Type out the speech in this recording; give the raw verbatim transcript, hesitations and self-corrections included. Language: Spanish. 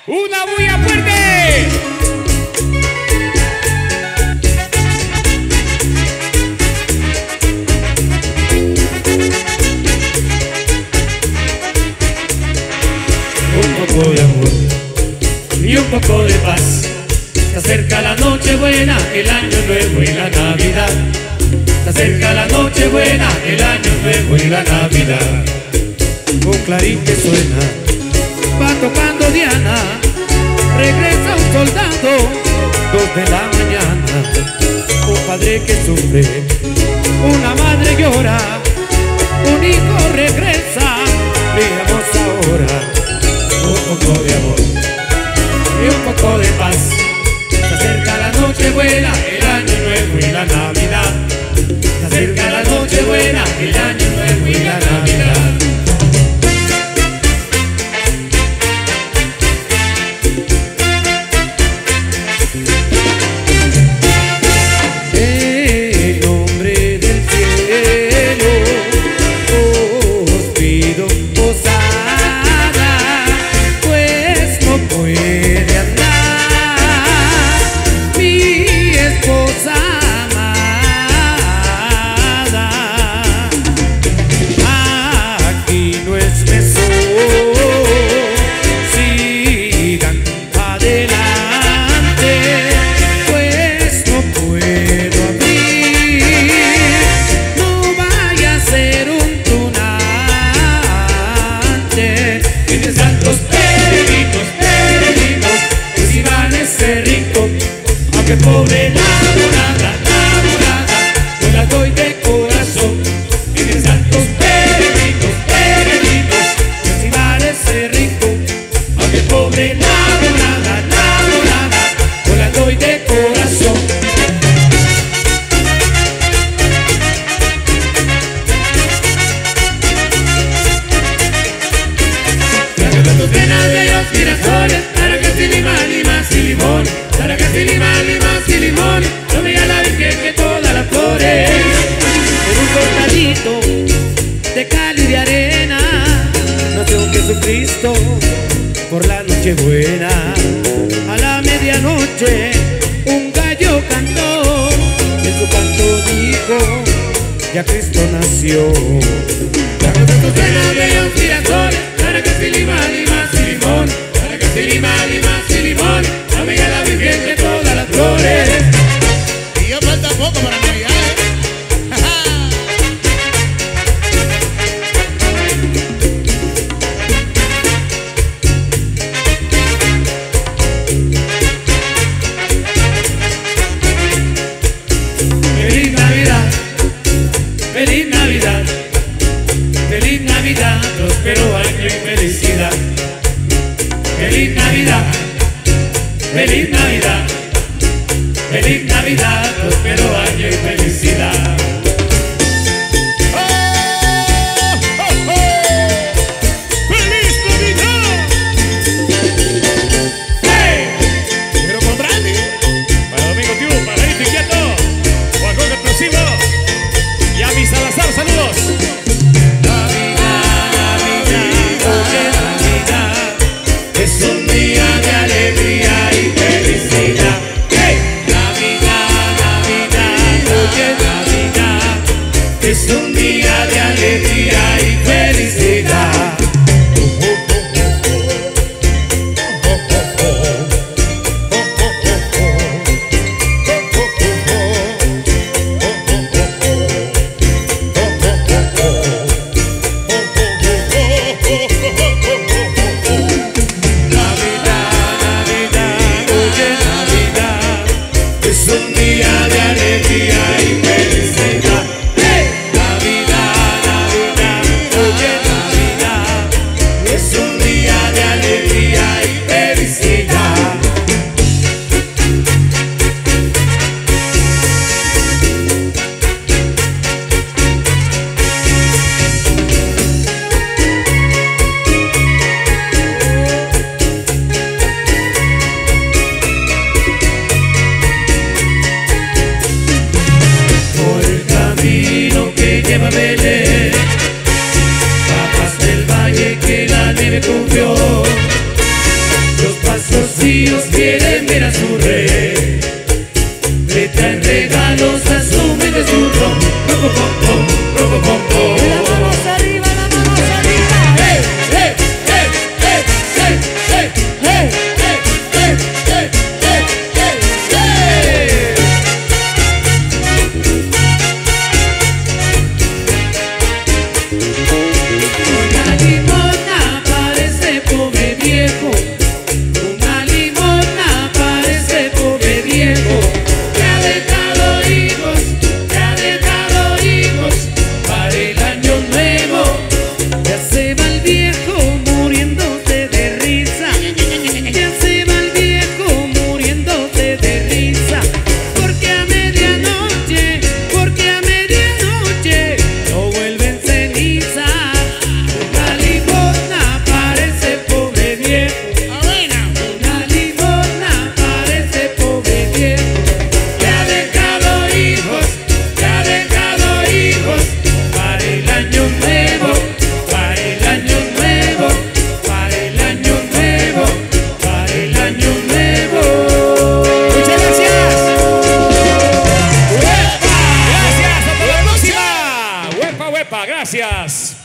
¡Una bulla fuerte! Un poco de amor y un poco de paz. Se acerca la noche buena, el año nuevo y la Navidad. Se acerca la noche buena, el año nuevo y la Navidad. Un clarín que suena, va tocando Diana. Regresa un soldado, dos de la mañana. Un padre que sufre, una madre llora. Un hijo regresa, veamos ahora. Un poco de amor y un poco de paz. Se acerca la noche buena, el año nuevo y la Navidad. Se acerca la noche buena, el año nuevo y la Navidad. En nombre del cielo os pido posada, pues no puede andar mi esposa amada. Aquí no es mesón, sigan adelante, pues no puedo abrir, no vaya a ser un tunante. Tienes tantos peregrinos, peregrinos, que si van a ese rincón, aunque pobre enamorada, enamorada, yo la doy de corazón. Tienes tantos peregrinos, peregrinos, Que si van a ese rincón, aunque pobre enamorada, enamorada, yo la doy de corazón. Tantos penas de los girasoles, naranjas y limón, limas y limón, naranjas y limón, limas y limón, no me diga la Virgen que todas las flores. en un cortadito de cal y de arena, nació Jesucristo por la noche buena. A la medianoche un gallo cantó, en su canto dijo, ya Cristo nació. Tantos penas de los girasoles, naranjas y limón, limas y limón, naranjas y limón, limas y limón, no me diga la Virgen que todas las flores. Y ya falta poco para Navidad, ¿eh? Feliz Navidad, feliz Navidad, feliz Navidad, próspero año y felicidad. Feliz Navidad, feliz Navidad, feliz Navidad, próspero año y felicidad. ¡Feliz Navidad! ¡Hey! Pero con Brandy, para Domingo Tío, para Rey Inquieto, Juan Jorge Explosivo y a mi Salazar, saludos. Navidad, Navidad, oye Navidad, es un día de alegría y felicidad. ¡Hey! Navidad, Navidad, oye Navidad, es un día de alegría y felicidad. Navidad, Navidad, oye Navidad, es un día de alegría y felicidad. ¡Hey! Navidad, Navidad, tíos quieren ver a su rey. Le traen regalos a su mente su rom, roco pom pom, roco pom pom. Las manos arriba, las manos arriba. ¡Hey, hey, hey, hey, hey, hey, hey, hey, hey, hey, hey, hey, hey! Una limona para ese pobre viejo. Una limona para ese pobre viejo. Que ha dejado hijos, que ha dejado hijos para el año nuevo. Ya se va el viejo muriéndose de risa. Ya se va el viejo muriéndose de risa. Porque a medianoche, porque a medianoche no vuelven ceniza. Una limona para ese pobre viejo. Una limona para ese pobre viejo. Que ha dejado hijos, que ha dejado hijos para el año nuevo, para el año nuevo, para el año nuevo, para el año nuevo. Muchas gracias. Gracias, hasta la próxima. Huepa, huepa, gracias.